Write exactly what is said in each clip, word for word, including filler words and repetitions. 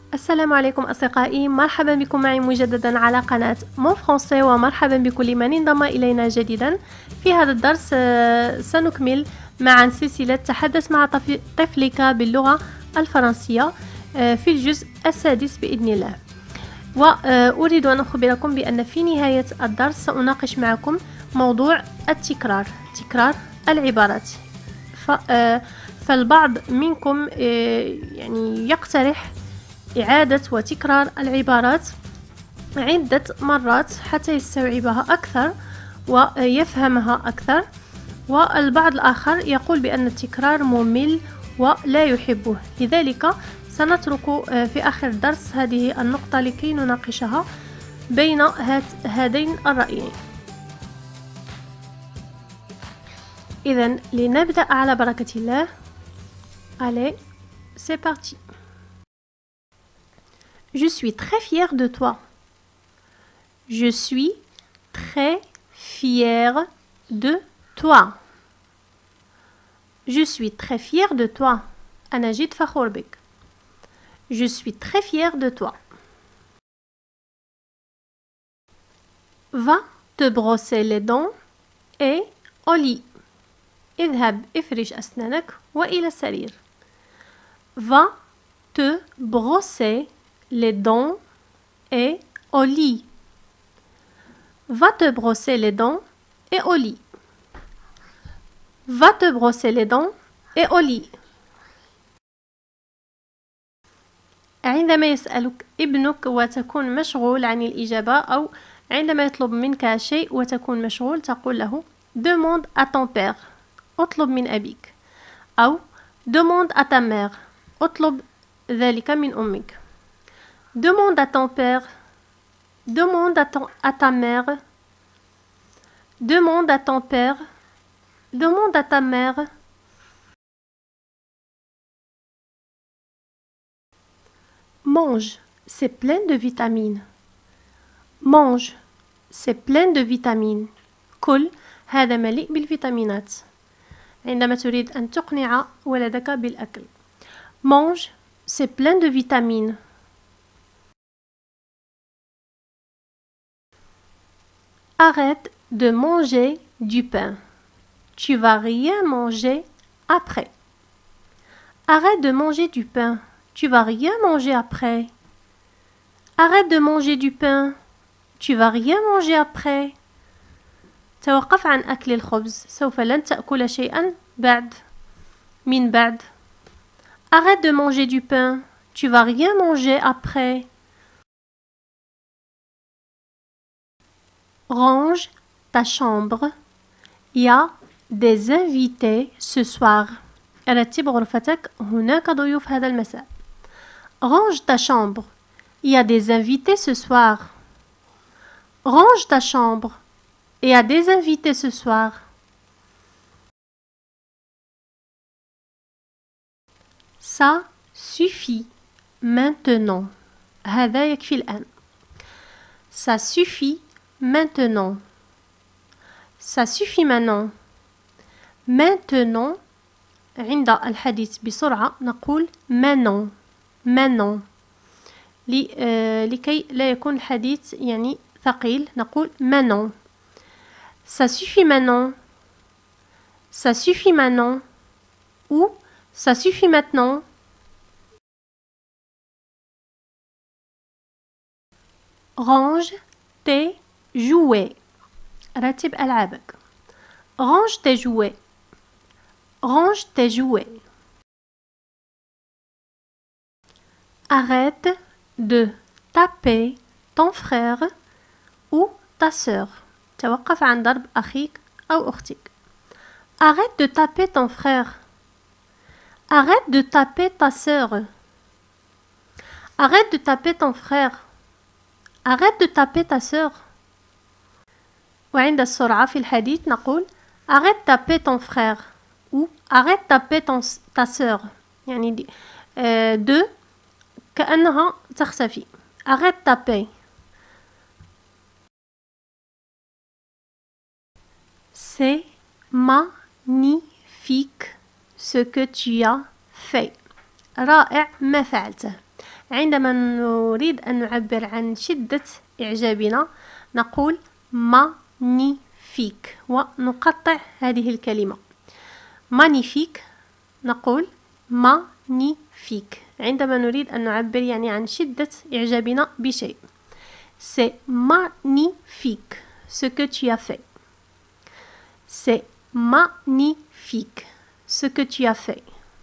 السلام عليكم أصدقائي، مرحبا بكم معي مجددا على قناة مون فرونسي، ومرحبا بكل من انضم إلينا جديدا. في هذا الدرس سنكمل معا سلسلة تحدث مع طفلك باللغة الفرنسية في الجزء السادس بإذن الله. وأريد أن أخبركم بأن في نهاية الدرس سأناقش معكم موضوع التكرار، تكرار العبارات. فالبعض منكم يعني يقترح إعادة وتكرار العبارات عدة مرات حتى يستوعبها أكثر ويفهمها أكثر، والبعض الآخر يقول بأن التكرار ممل ولا يحبه. لذلك سنترك في آخر الدرس هذه النقطة لكي نناقشها بين هذين الرأيين. إذن لنبدأ على بركة الله. Allez, c'est parti. Je suis très fière de toi. Je suis très fière de toi. Je suis très fière de toi. أنا جد فخور بك. Je suis très fière de toi. Va te brosser les dents et au lit. اذهب افرش أسنانك وإلى السرير. Va te brosser les dents et au lit. Va te brosser les dents et au lit. Va te brosser les dents et au lit. عندما يسألك ابنك وتكون مشغول عن الإجابة، أو عندما يطلب منك شيء وتكون مشغول، تقول له demande à ton père، اطلب من أبيك، أو demande à ta mère، اطلب ذلك من أمك. Demande à ton père. Demande à, ton, à ta mère. Demande à ton père. Demande à ta mère. Mange, c'est plein de vitamines. Mange, c'est plein de vitamines. كل هذا مليء بالفيتامينات. عندما تريد أن تقنع ولدك بالأكل. Mange, c'est plein de vitamines. Arrête de manger du pain. Tu vas rien manger après. Arrête de manger du pain. Tu vas rien manger après. Arrête de manger du pain. Tu vas rien manger après. توقف عن أكل الخبز. سوف لن تأكل شيئا بعد. من بعد. Arrête de manger du pain. Tu vas rien manger après. Range ta chambre. Il y a des invités ce soir. رتب غرفتك، هناك ضيوف هذا المساء. Range ta chambre. Il y a des invités ce soir. Range ta chambre. Il y a des invités ce soir. Ça suffit maintenant. هذا يكفي الآن. Ça suffit maintenant. Ça suffit maintenant. Maintenant عند الحديث بسرعة نقول maintenant. maintenant. لي, آه, لكي لا يكون الحديث يعني ثقيل نقول maintenant. Ça suffit maintenant. Ça suffit maintenant. Ou ça suffit maintenant. Range tes jouets. رتب ألعابك. Range tes jouets. Range tes jouets. Arrête de taper ton frère ou ta sœur. توقف عن ضرب أخيك أو أختك. Arrête de taper ton frère. Arrête de taper ta sœur. Arrête de taper ton frère. Arrête de taper ta sœur. وعند السرعة في الحديث نقول arrête de taper ton frère ou arrête de taper ton, ta sœur. يعني دي euh, de كأنها تختفي. Arrête de taper. C'est magnifique ce que tu as fait. رائع ما فعلته. عندما نريد أن نعبر عن شدة إعجابنا نقول magnifique، ونقطع هذه الكلمة. magnifique نقول magnifique عندما نريد أن نعبر يعني عن شدة إعجابنا بشيء. C'est magnifique ce que tu as fait. C'est magnifique ce que tu as fait.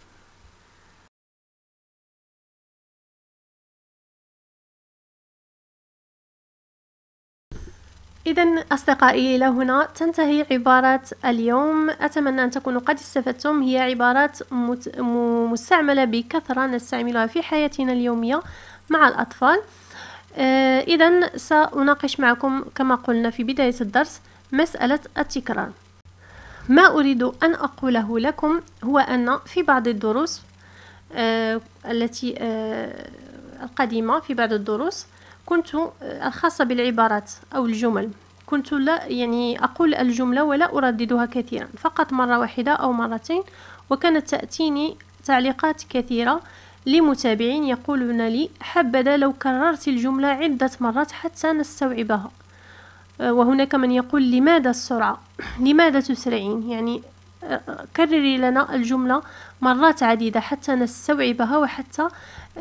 إذن أصدقائي، إلى هنا تنتهي عبارات اليوم. أتمنى أن تكونوا قد استفدتم. هي عبارات مستعملة بكثرة نستعملها في حياتنا اليومية مع الأطفال. آه إذن سأناقش معكم كما قلنا في بداية الدرس مسألة التكرار. ما أريد أن أقوله لكم هو أن في بعض الدروس آه التي آه القديمة، في بعض الدروس كنت الخاصة بالعبارات أو الجمل كنت لا يعني أقول الجملة ولا أرددها كثيرا، فقط مرة واحدة أو مرتين، وكانت تأتيني تعليقات كثيرة لمتابعين يقولون لي حبذا لو كررت الجملة عدة مرات حتى نستوعبها. وهناك من يقول لماذا السرعة، لماذا تسرعين، يعني كرري لنا الجملة مرات عديدة حتى نستوعبها، وحتى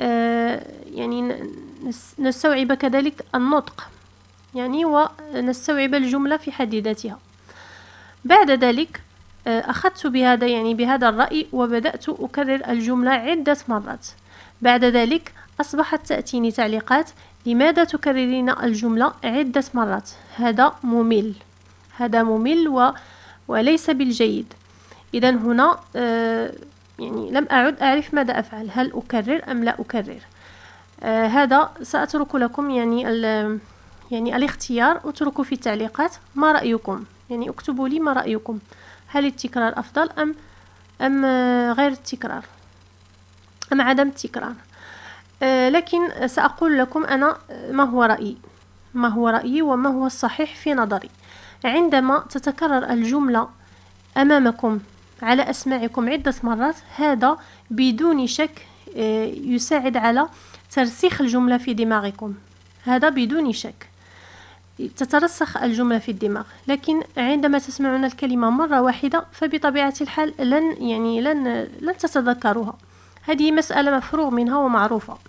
يعني نستوعب كذلك النطق يعني ونستوعب الجملة في حد ذاتها. بعد ذلك أخذت بهذا يعني بهذا الرأي وبدأت أكرر الجملة عدة مرات. بعد ذلك أصبحت تأتيني تعليقات لماذا تكررين الجملة عدة مرات، هذا ممل، هذا ممل و... وليس بالجيد. إذن هنا آه يعني لم أعد أعرف ماذا أفعل، هل أكرر أم لا أكرر. آه هذا سأترك لكم يعني ال... يعني الاختيار. اتركوا في التعليقات ما رأيكم، يعني اكتبوا لي ما رأيكم، هل التكرار أفضل أم أم غير التكرار أم عدم التكرار. آه لكن سأقول لكم أنا ما هو رأيي، ما هو رأيي وما هو الصحيح في نظري. عندما تتكرر الجملة أمامكم على أسماعكم عدة مرات، هذا بدون شك آه يساعد على ترسيخ الجملة في دماغكم، هذا بدون شك تترسخ الجملة في الدماغ. لكن عندما تسمعون الكلمة مرة واحدة فبطبيعة الحال لن يعني لن لن تتذكروها. هذه مسألة مفروغ منها ومعروفة.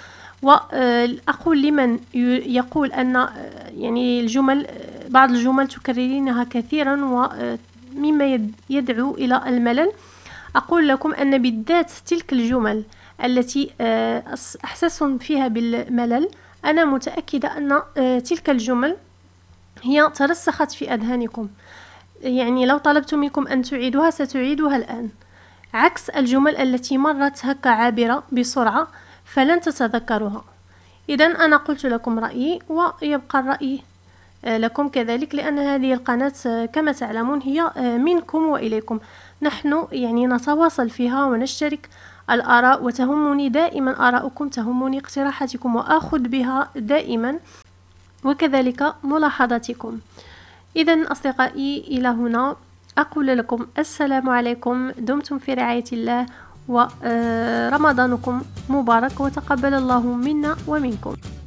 وأقول لمن يقول أن يعني الجمل بعض الجمل تكررينها كثيرا ومما يدعو إلى الملل، أقول لكم أن بالذات تلك الجمل التي أحسسهم فيها بالملل، أنا متأكدة أن تلك الجمل هي ترسخت في أذهانكم، يعني لو طلبت منكم أن تعيدوها ستعيدوها الآن، عكس الجمل التي مرت هكا عابرة بسرعة فلن تتذكروها. إذن أنا قلت لكم رأيي ويبقى الرأي لكم كذلك، لأن هذه القناة كما تعلمون هي منكم وإليكم، نحن يعني نتواصل فيها ونشترك الآراء، وتهمني دائما آراؤكم، تهمني اقتراحاتكم وآخذ بها دائما، وكذلك ملاحظاتكم. إذن أصدقائي، إلى هنا أقول لكم السلام عليكم، دمتم في رعاية الله، ورمضانكم مبارك، وتقبل الله منا ومنكم.